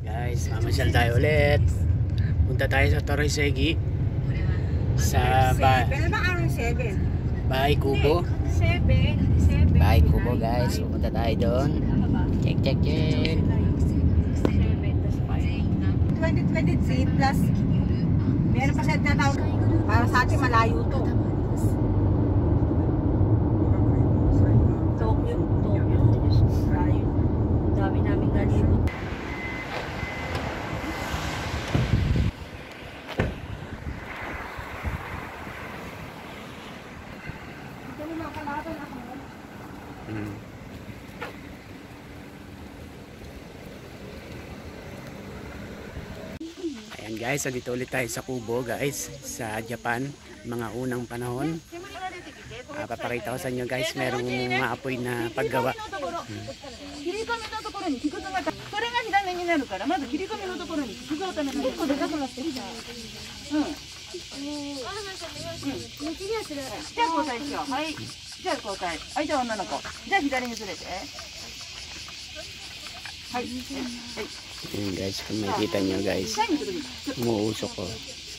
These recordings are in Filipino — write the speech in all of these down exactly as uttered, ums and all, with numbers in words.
Guys, mamasyal tayo ulit. Punta tayo sa Torresegi. Sa ba Bahay Kubo. Bahay Kubo guys. Pupunta tayo doon. Check, check, check. twenty twenty-three plus meron pa siya tinatawag para sa atin malayo to. Tokyo, Tokyo. Malayo. Dami namin galibot. Hmm. Ayan guys, so dito ulit tayo sa Kubo guys, sa Japan, mga unang panahon. Uh, papakita ko sa inyo guys, merong maapoy na paggawa. Hmm. Ayan guys, kung makikita nyo guys, umuusok ko.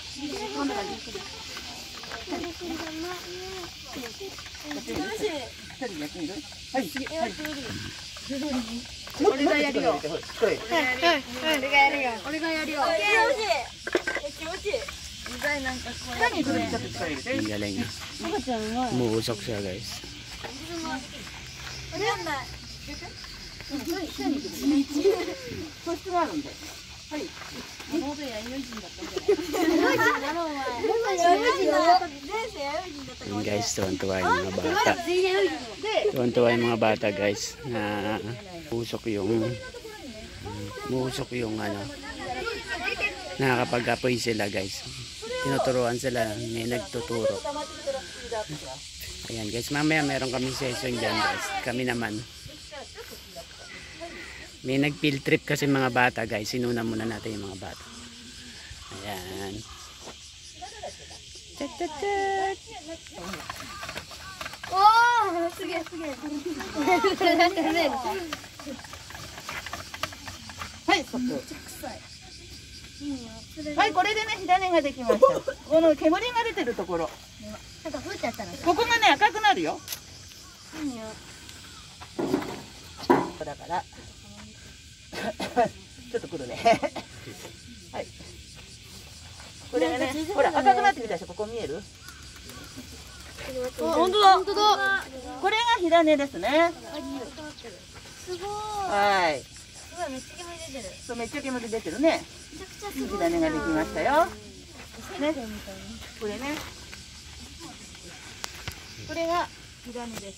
Ang galing. Umuusok siya guys. Ayan guys, tuwan-tuwa yung mga bata. Tuwan-tuwa yung mga bata guys na usok yung musok yung ano, nakakapag-apoy sila guys. Tinuturuan sila, may nagtuturo. Ayan guys, mamaya meron kami session dyan guys. Kami naman may nag-field trip kasi mga bata guys. Sinuna muna natin yung mga bata. Ayan. Check, check, check. Oh, sige, sige. Hai, stop. Hai, これでね、火種ができました。この煙が出てるところ。 なんか降っちゃったの。 ここがね、赤くなるよ。だから。ちょっとくるね。はい。これがね、ほら赤くなってきたでしょ。ここ見える？本当だ。本当だ。これが火種ですね。 すごい。 はい。 すごい、めっちゃ煙出てる。 そう、めっちゃ煙出てるね。 めちゃくちゃすいいごい。 火種ができましたよ。ね。これね。これが火種です。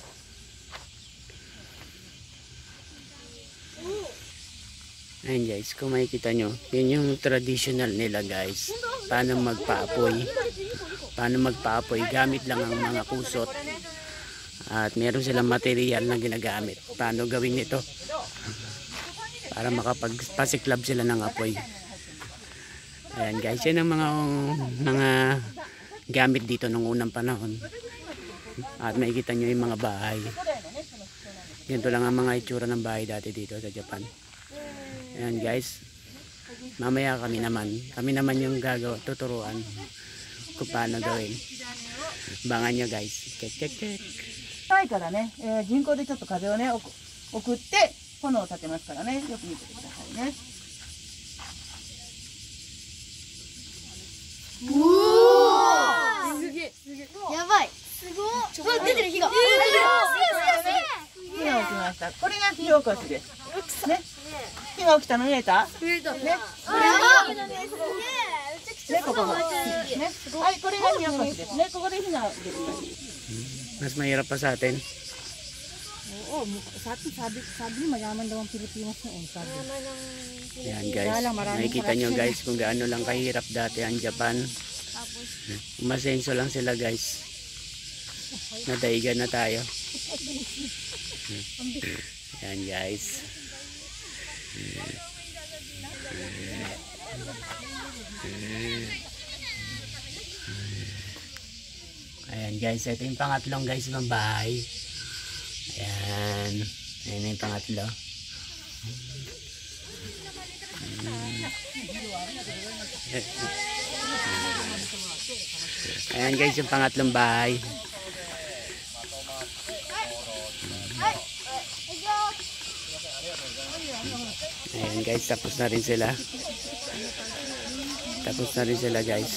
Ayan guys, kung makikita nyo, yun yung traditional nila guys. Paano magpaapoy. Paano magpaapoy. Gamit lang ang mga kusot. At meron silang material na ginagamit. Paano gawin ito? Para makapagpasiklab sila ng apoy. Ayan guys, yan ang mga, mga gamit dito nung unang panahon. At makikita nyo yung mga bahay. Ganito lang ang mga itsura ng bahay dati dito sa Japan. Ayan guys, mamaya kami naman, kami naman yung gagawa, tuturuan kung paano gawin. Bangan nyo guys, check check check. ないからね、えー、人工でちょっと風をね、送って炎を立てますからね、よく見ててくださいね。 おお。すげえ。やばい。すごい。うわ、出てる火が。 火が起きました。これが火起こしです。ね。火が起きたの見えた？ 見えた。ね。 ね、ここが。ね。はい、これが火起こしですね。ここで火が出てます。 Mas mahirap pa sa atin. Oo, sabi, sabi, sabi mayaman daw ang Pilipinas noon. Sabi. Ayan guys, nakikita nyo guys kung gaano lang kahirap dati ang Japan. Umasenso lang sila guys. Nadaigan na tayo. Ayan guys. Ayan guys, ito yung pangatlong guys ng bahay. Ayan. Ayan yung pangatlo. Ayan guys, yung pangatlong bahay. Ayan guys, tapos na rin sila. Tapos na rin sila guys.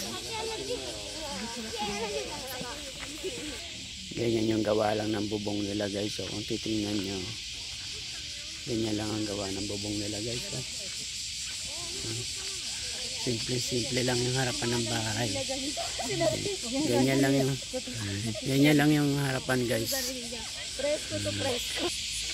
Ganyan yung gawa lang ng bubong nila guys. So kung titingnan nyo, ganyan lang ang gawa ng bubong nila guys. So, simple simple lang yung harapan ng bahay. Ganyan lang yung ganyan lang yung harapan guys. Presko to presko.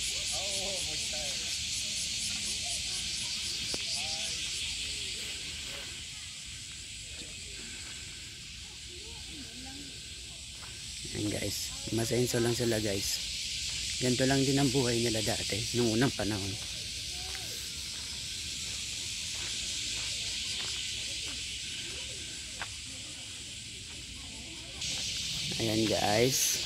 Ayan guys, masenso lang sila guys. Ganito lang din ang buhay nila dati nung unang panahon. Ayan guys,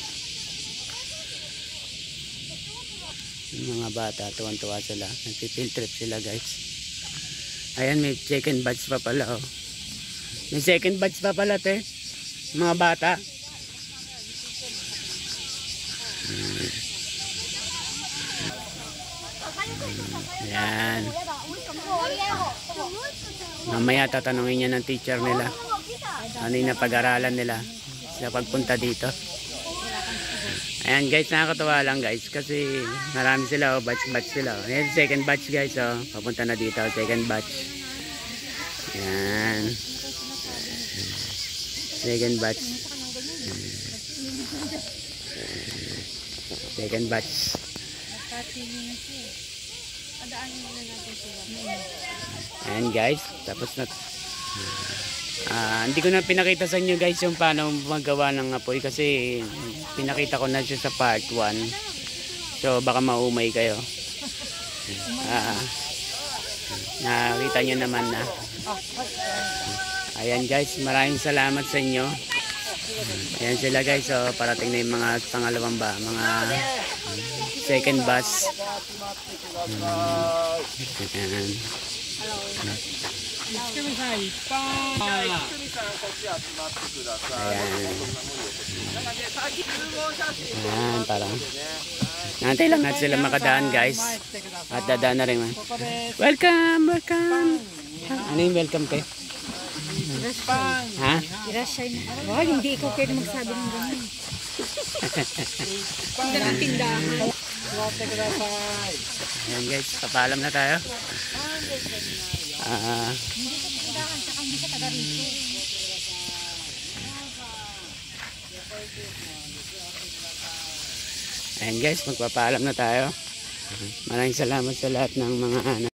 yung mga bata tuwan-tuwa sila, nagpi-field trip sila guys. Ayan, may second batch pa pala oh. May second batch pa pala te, mga bata. Ayan, mamaya tatanungin niya ng teacher nila ano yung napag-aralan nila sa pagpunta dito. Ayan guys, nakakatawa lang guys kasi marami sila oh, batch batch sila oh. Ayan, second batch guys oh, papunta na dito, second batch. Ayan, second batch. Second batch. Ayan guys, tapos na. Ah, hindi ko na pinakita sa inyo guys yung paano magawa ng apoy kasi pinakita ko na siya sa part one. So baka maumay kayo. Ah, nakita nyo naman na. Ayan guys, maraming salamat sa inyo. Ayan sila guys, so parating na yung mga pangalawang ba, mga second batch. Ayan. Ayan. Ayan, parang nantay lang natin sila makadaan guys. At dadaan na rin man. Welcome, welcome. Ano yung welcome kay? Ha? Irashay na. Wag, hindi ikaw kayo magsabi ng ganyan. Hindi ng tindahan. Ayan guys, papaalam na tayo. Ah, Hindi ka tindahan, saka hindi ka taga rito. ayan guys, magpapaalam na tayo. Maraming salamat sa lahat ng mga